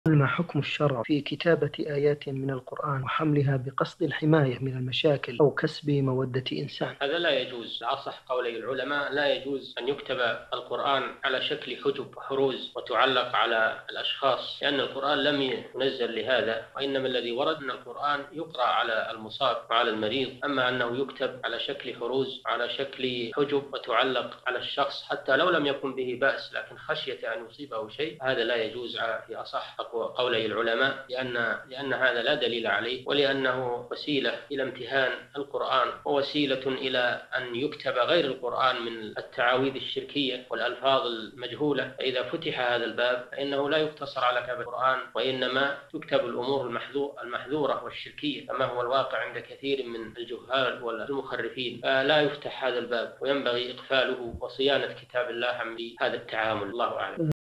ما حكم الشرع في كتابة آيات من القرآن وحملها بقصد الحماية من المشاكل أو كسب مودة إنسان؟ هذا لا يجوز. أصح قولي العلماء لا يجوز أن يكتب القرآن على شكل حجب وحروز وتعلق على الأشخاص، لأن القرآن لم ينزل لهذا، وإنما الذي ورد أن القرآن يقرأ على المصاب وعلى المريض. أما أنه يكتب على شكل حروز على شكل حجب وتعلق على الشخص حتى لو لم يكن به بأس لكن خشية أن يصيبه شيء، هذا لا يجوز في أصح قولي العلماء، لأن هذا لا دليل عليه، ولأنه وسيلة إلى امتهان القرآن ووسيلة إلى أن يكتب غير القرآن من التعاويذ الشركية والألفاظ المجهولة. فإذا فتح هذا الباب فإنه لا يقتصر على كتاب القرآن، وإنما تكتب الأمور المحذورة والشركية كما هو الواقع عند كثير من الجهال والمخرفين. فلا يفتح هذا الباب، وينبغي إقفاله وصيانة كتاب الله عن هذا التعامل. الله أعلم.